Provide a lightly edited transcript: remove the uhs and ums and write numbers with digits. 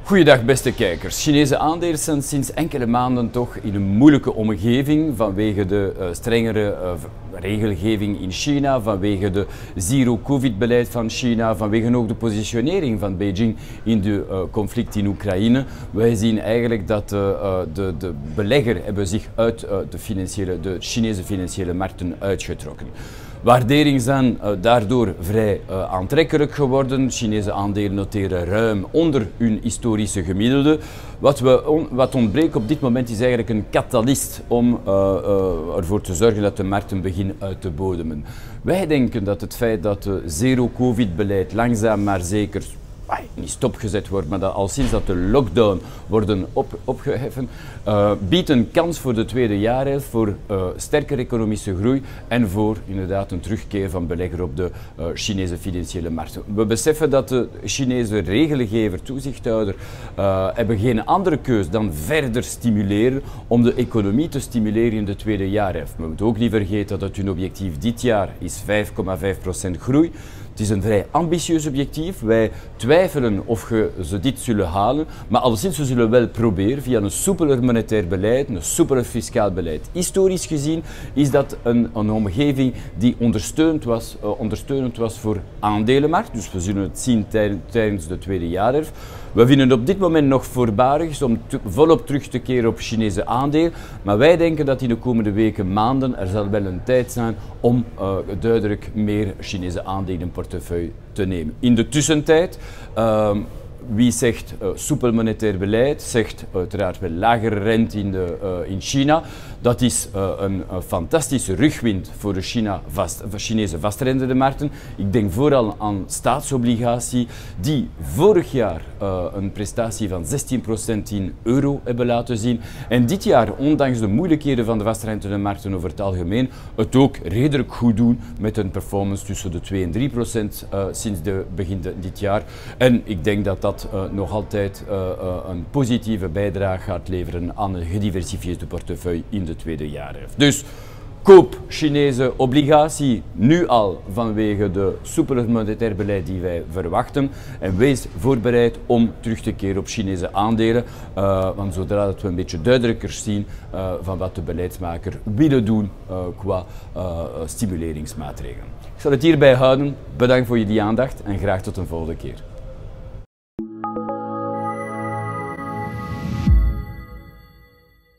Goeiedag beste kijkers. Chinese aandelen zijn sinds enkele maanden toch in een moeilijke omgeving vanwege de strengere regelgeving in China, vanwege de zero-covid-beleid van China, vanwege ook de positionering van Beijing in de conflict in Oekraïne. Wij zien eigenlijk dat de belegger hebben zich uit de Chinese financiële markten uitgetrokken. Waarderingen zijn daardoor vrij aantrekkelijk geworden. Chinese aandelen noteren ruim onder hun historische gemiddelde. Wat ontbreekt op dit moment is eigenlijk een catalyst om ervoor te zorgen dat de markten beginnen uit te bodemen. Wij denken dat het feit dat het zero-covid-beleid langzaam maar zeker niet stopgezet wordt, maar dat al sinds dat de lockdown worden opgeheven, biedt een kans voor de tweede jaarhelft voor sterkere economische groei en voor inderdaad een terugkeer van belegger op de Chinese financiële markten. We beseffen dat de Chinese regelgever, toezichthouder, hebben geen andere keus dan verder stimuleren om de economie te stimuleren in de tweede jaarhelft. We moeten ook niet vergeten dat hun objectief dit jaar is 5,5% groei. Het is een vrij ambitieus objectief. Wij twijfelen of ze dit zullen halen, maar alleszins we zullen wel proberen via een soepeler monetair beleid, een soepeler fiscaal beleid. Historisch gezien is dat een omgeving die ondersteunend was voor aandelenmarkt, dus we zullen het zien tijdens de tweede jaarhelft. We vinden het op dit moment nog voorbarig om volop terug te keren op Chinese aandelen, maar wij denken dat in de komende weken, maanden, er zal wel een tijd zijn om duidelijk meer Chinese aandelen in portefeuille te nemen. In de tussentijd, wie zegt soepel monetair beleid, zegt uiteraard wel lagere rente in China. Dat is een fantastische rugwind voor de Chinese vastrentende markten. Ik denk vooral aan staatsobligatie die vorig jaar een prestatie van 16% in euro hebben laten zien. En dit jaar, ondanks de moeilijkheden van de vastrentende markten over het algemeen, het ook redelijk goed doen met een performance tussen de 2 en 3% sinds begin dit jaar. En ik denk dat dat nog altijd een positieve bijdrage gaat leveren aan een gediversifieerde portefeuille in de tweede jaarhelft. Dus koop Chinese obligatie nu al vanwege de soepele monetair beleid die wij verwachten en wees voorbereid om terug te keren op Chinese aandelen, want zodra we een beetje duidelijker zien van wat de beleidsmaker willen doen qua stimuleringsmaatregelen. Ik zal het hierbij houden. Bedankt voor jullie aandacht en graag tot een volgende keer.